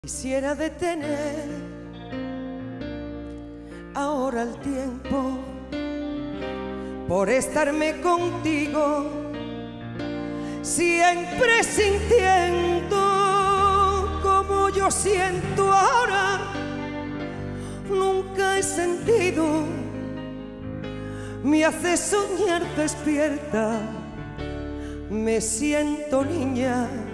Quisiera detener ahora el tiempo por estarme contigo, siempre sintiendo como yo siento ahora. Nunca he sentido, me hace soñar despierta, me siento niña